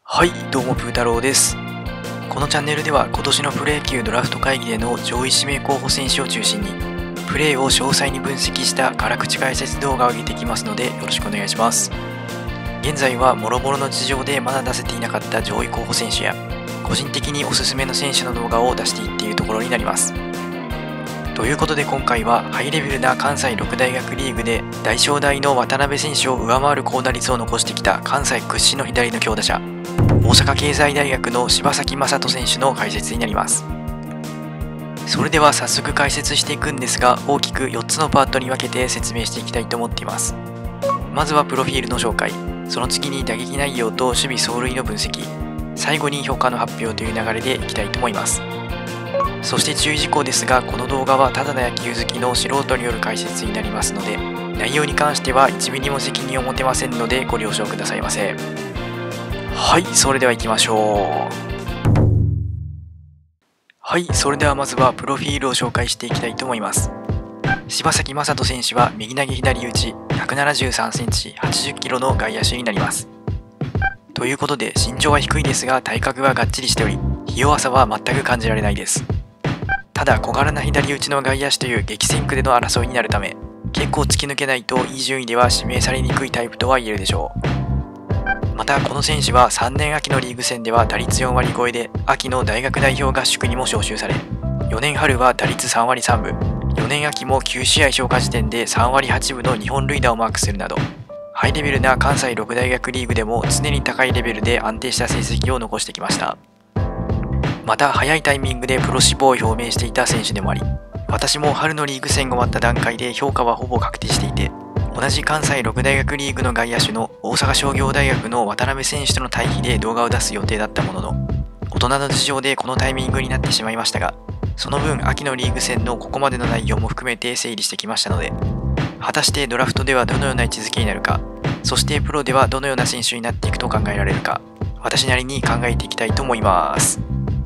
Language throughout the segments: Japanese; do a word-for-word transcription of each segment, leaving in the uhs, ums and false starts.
はい、どうもプー太郎です。このチャンネルでは今年のプロ野球ドラフト会議での上位指名候補選手を中心にプレーを詳細に分析した辛口解説動画を上げていきますのでよろしくお願いします。現在は諸々の事情でまだ出せていなかった上位候補選手や個人的におすすめの選手の動画を出していっているところになります。ということで今回はハイレベルな関西ろく大学リーグで大商大の渡辺選手を上回る高打率を残してきた関西屈指の左の強打者、大阪経済大学の柴崎正人選手の解説になります。それでは早速解説していくんですが、大きくよっつのパートに分けて説明していきたいと思っています。まずはプロフィールの紹介、その次に打撃内容と守備走塁の分析、最後に評価の発表という流れでいきたいと思います。そして注意事項ですが、この動画はただの野球好きの素人による解説になりますので、内容に関してはいちミリも責任を持てませんのでご了承くださいませ。はい、それでは行きましょう。はい、それではまずはプロフィールを紹介していきたいと思います。柴崎正人選手は右投げ左打ちひゃくななじゅうさんセンチはちじゅっキロの外野手になります。ということで身長は低いですが体格はがっちりしており、ひ弱さは全く感じられないです。ただ小柄な左打ちの外野手という激戦区での争いになるため、結構突き抜けないといい順位では指名されにくいタイプとは言えるでしょう。またこの選手はさんねん秋のリーグ戦では打率よんわり超えで秋の大学代表合宿にも招集され、よねん春は打率さんわりさんぶ、よねん秋もきゅうしあい消化時点でさんわりはちぶのにほん塁打をマークするなど、ハイレベルな関西ろく大学リーグでも常に高いレベルで安定した成績を残してきました。また早いタイミングでプロ志望を表明していた選手でもあり、私も春のリーグ戦が終わった段階で評価はほぼ確定していて、同じ関西ろく大学リーグの外野手の大阪商業大学の渡辺選手との対比で動画を出す予定だったものの、大人の事情でこのタイミングになってしまいましたが、その分秋のリーグ戦のここまでの内容も含めて整理してきましたので、果たしてドラフトではどのような位置づけになるか、そしてプロではどのような選手になっていくと考えられるか、私なりに考えていきたいと思います。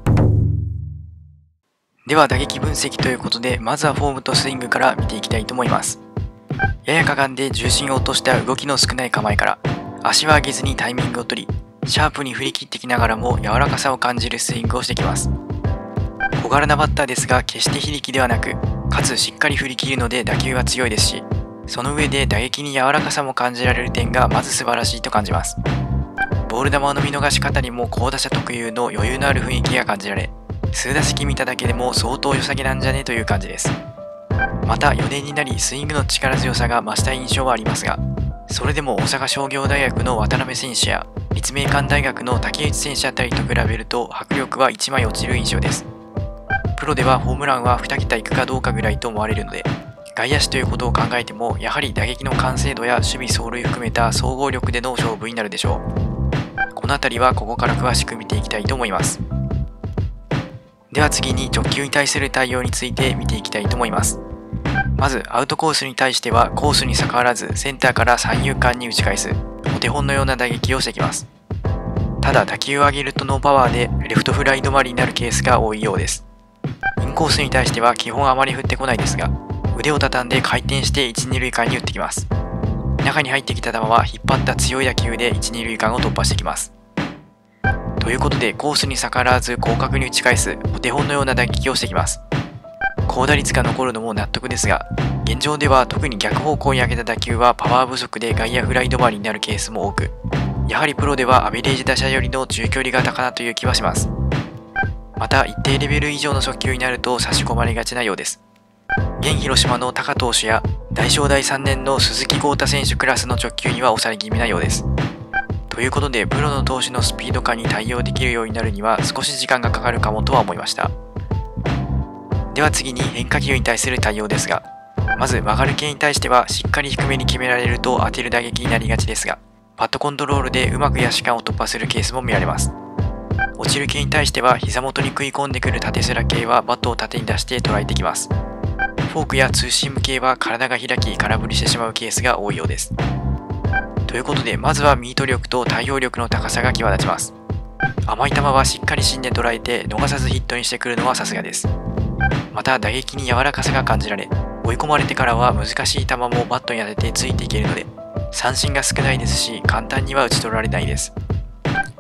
では打撃分析ということで、まずはフォームとスイングから見ていきたいと思います。ややかがんで重心を落とした動きの少ない構えから、足は上げずにタイミングを取り、シャープに振り切ってきながらも柔らかさを感じるスイングをしてきます。小柄なバッターですが決して非力ではなく、かつしっかり振り切るので打球は強いですし、その上で打撃に柔らかさも感じられる点がまず素晴らしいと感じます。ボール球の見逃し方にも好打者特有の余裕のある雰囲気が感じられ、数打席見ただけでも相当良さげなんじゃねという感じです。またよねんになりスイングの力強さが増した印象はありますが、それでも大阪商業大学の渡辺選手や立命館大学の竹内選手あたりと比べると迫力はいちまい落ちる印象です。プロではホームランはに桁いくかどうかぐらいと思われるので、外野手ということを考えてもやはり打撃の完成度や守備走塁含めた総合力での勝負になるでしょう。この辺りはここから詳しく見ていきたいと思います。では次に直球に対する対応について見ていきたいと思います。まずアウトコースに対してはコースに逆らわずセンターから三遊間に打ち返すお手本のような打撃をしてきます。ただ打球を上げるとノーパワーでレフトフライ止まりになるケースが多いようです。インコースに対しては基本あまり振ってこないですが、腕を畳んで回転していち、に塁間に打ってきます。中に入ってきた球は引っ張った強い打球でいち、に塁間を突破してきます。ということでコースに逆らわず広角に打ち返すお手本のような打撃をしてきます。高打率が残るのも納得ですが、現状では特に逆方向に上げた打球はパワー不足で外野フライ止まりになるケースも多く、やはりプロではアベレージ打者よりの中距離型かなという気はします。また一定レベル以上の速球になると差し込まれがちなようです。現広島の高投手や大商大さんねんの鈴木豪太選手クラスの直球には抑え気味なようです。ということでプロの投手のスピード感に対応できるようになるには少し時間がかかるかもとは思いました。では次に変化球に対する対応ですが、まず曲がる系に対してはしっかり低めに決められると当てる打撃になりがちですが、パットコントロールでうまく野手間を突破するケースも見られます。落ちる系に対しては膝元に食い込んでくる縦スラ系はバットを縦に出して捉えてきます。フォークやツーシーム系は体が開き空振りしてしまうケースが多いようです。ということでまずはミート力と対応力の高さが際立ちます。甘い球はしっかり芯で捉えて逃さずヒットにしてくるのはさすがです。また打撃に柔らかさが感じられ、追い込まれてからは難しい球もバットに当ててついていけるので、三振が少ないですし簡単には打ち取られないです。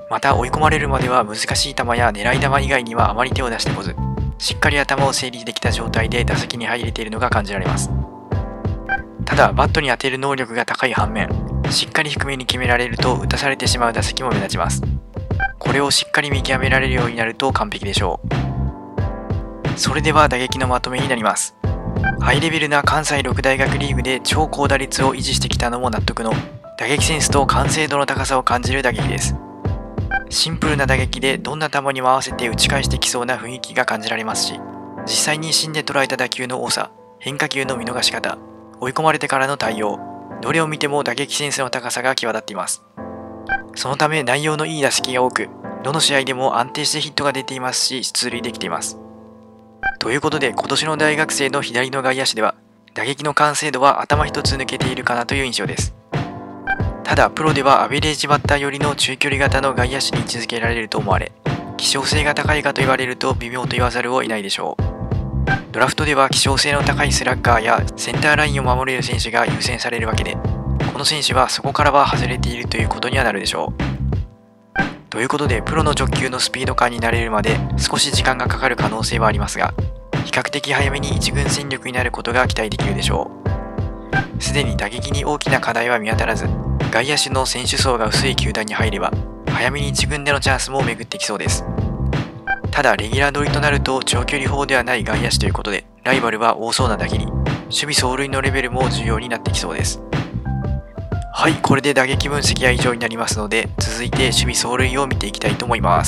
また追い込まれるまでは難しい球や狙い球以外にはあまり手を出してこず、しっかり頭を整理できた状態で打席に入れているのが感じられます。ただバットに当てる能力が高い反面、しっかり低めに決められると打たされてしまう打席も目立ちます。これをしっかり見極められるようになると完璧でしょう。それでは打撃のまとめになります。ハイレベルな関西六大学リーグで超高打率を維持してきたのも納得の打撃センスと完成度の高さを感じる打撃です。シンプルな打撃でどんな球にも合わせて打ち返してきそうな雰囲気が感じられますし、実際に芯で捉えた打球の多さ、変化球の見逃し方、追い込まれてからの対応、どれを見ても打撃センスの高さが際立っています。そのため内容のいい打席が多く、どの試合でも安定してヒットが出ていますし、出塁できています。ということで今年の大学生の左の外野手では、打撃の完成度は頭一つ抜けているかなという印象です。ただプロではアベレージバッター寄りの中距離型の外野手に位置づけられると思われ、希少性が高いかと言われると微妙と言わざるを得ないでしょう。ドラフトでは希少性の高いスラッガーやセンターラインを守れる選手が優先されるわけで、この選手はそこからは外れているということにはなるでしょう。ということでプロの直球のスピード感になれるまで少し時間がかかる可能性はありますが、比較的早めに一軍戦力になることが期待できるでしょう。すでに打撃に大きな課題は見当たらず、外野手の選手層が薄い球団に入れば早めに一軍でのチャンスも巡ってきそうです。ただレギュラー取りとなると長距離砲ではない外野手ということで、ライバルは多そうなだけに守備走塁のレベルも重要になってきそうです。はい、これで打撃分析は以上になりますので、続いて守備走塁を見ていきたいと思います。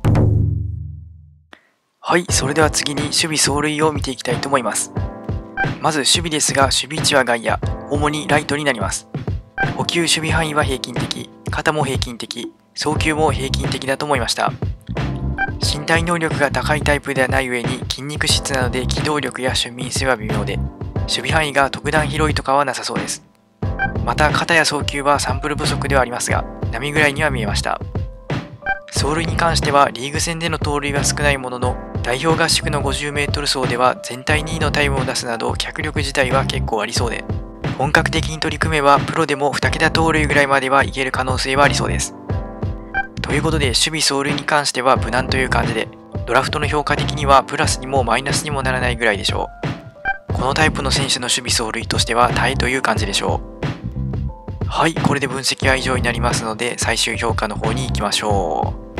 はい、それでは次に守備走塁を見ていきたいと思います。まず守備ですが、守備位置は外野、主にライトになります。捕球守備範囲は平均的、肩も平均的、送球も平均的だと思いました。身体能力が高いタイプではない上に筋肉質なので機動力や俊敏性は微妙で、守備範囲が特段広いとかはなさそうです。また肩や送球はサンプル不足ではありますが、並ぐらいには見えました。走塁に関してはリーグ戦での盗塁は少ないものの、代表合宿の ごじゅうメートル 走では全体にいのタイムを出すなど脚力自体は結構ありそうで、本格的に取り組めばプロでもに桁盗塁ぐらいまではいける可能性はありそうです。ということで守備走塁に関しては無難という感じで、ドラフトの評価的にはプラスにもマイナスにもならないぐらいでしょう。このタイプの選手の守備走塁としてはタイという感じでしょう。はい、これで分析は以上になりますので最終評価の方に行きましょう。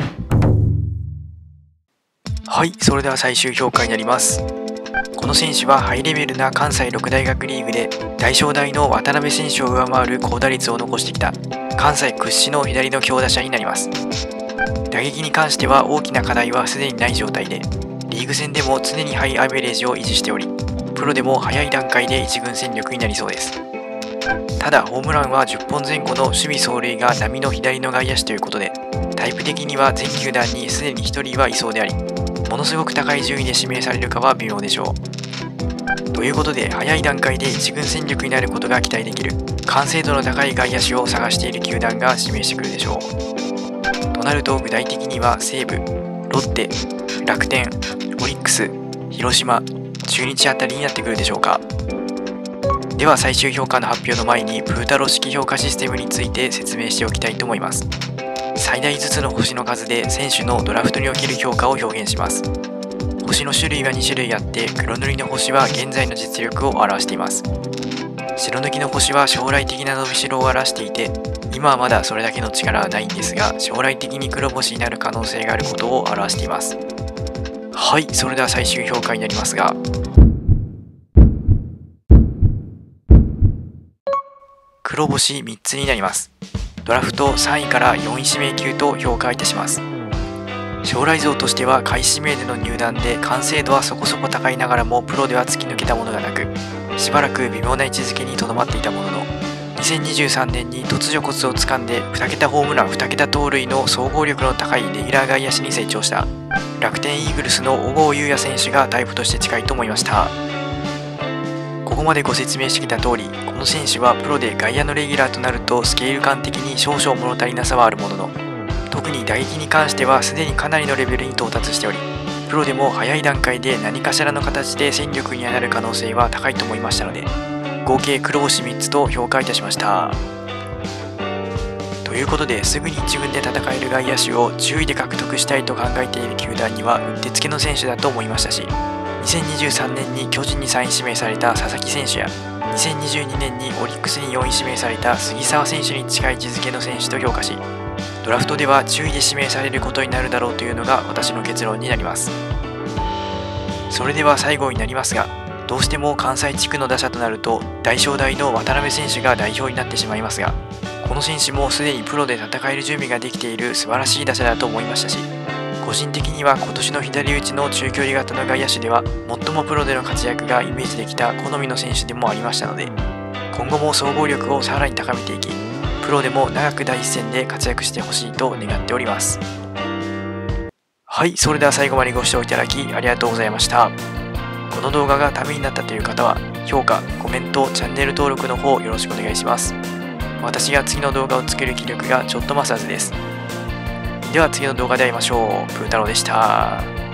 はい、それでは最終評価になります。この選手はハイレベルな関西六大学リーグで大商大の渡辺選手を上回る高打率を残してきた関西屈指の左の強打者になります。打撃に関しては大きな課題はすでにない状態で、リーグ戦でも常にハイアベレージを維持しており、プロでも早い段階で一軍戦力になりそうです。ただホームランはじゅっぽんぜん後の守備走塁が並の左の外野手ということで、タイプ的には全球団にすでにひとりはいそうであり、ものすごく高い順位で指名されるかは微妙でしょう。ということで早い段階で一軍戦力になることが期待できる完成度の高い外野手を探している球団が指名してくるでしょう。となると具体的には西武、ロッテ、楽天、オリックス、広島、中日あたりになってくるでしょうか。では最終評価の発表の前にプータロ式評価システムについて説明しておきたいと思います。最大ずつの星の数で選手のドラフトにおける評価を表現します。星の種類はに種類あって、黒塗りの星は現在の実力を表しています。白抜きの星は将来的な伸びしろを表していて、今はまだそれだけの力はないんですが、将来的に黒星になる可能性があることを表しています。はい、それでは最終評価になりますが、黒星みっつになります。ドラフトさんいからよんい指名級と評価いたします。将来像としては下位指名での入団で完成度はそこそこ高いながらもプロでは突き抜けたものがなく、しばらく微妙な位置づけにとどまっていたものの、にせんにじゅうさんねんに突如コツをつかんでに桁ホームランに桁盗塁の総合力の高いレギュラー外野手に成長した楽天イーグルスの小郷裕也選手がタイプとして近いと思いました。ここまでご説明してきた通り、この選手はプロで外野のレギュラーとなるとスケール感的に少々物足りなさはあるものの、特に打撃に関してはすでにかなりのレベルに到達しており、プロでも早い段階で何かしらの形で戦力になる可能性は高いと思いましたので、合計黒星みっつと評価いたしました。といいうことで、すぐに一軍で戦える外野手をじゅういで獲得したいと考えている球団にはうってつけの選手だと思いましたし、にせんにじゅうさんねんに巨人にさんい指名された佐々木選手やにせんにじゅうにねんにオリックスによんい指名された杉澤選手に近い位置づけの選手と評価し、ドラフトではじゅういで指名されることになるだろうというのが私の結論になります。それでは最後になりますが、どうしても関西地区の打者となると大正大の渡辺選手が代表になってしまいますが、この選手もすでにプロで戦える準備ができている素晴らしい打者だと思いましたし、個人的には今年の左打ちの中距離型の外野手では最もプロでの活躍がイメージできた好みの選手でもありましたので、今後も総合力をさらに高めていき、プロでも長く第一線で活躍してほしいと願っております。はい、それでは最後までご視聴いただきありがとうございました。この動画がためになったという方は、評価、コメント、チャンネル登録の方よろしくお願いします。私が次の動画を作る気力がちょっと増すはずです。では次の動画で会いましょう。プー太郎でした。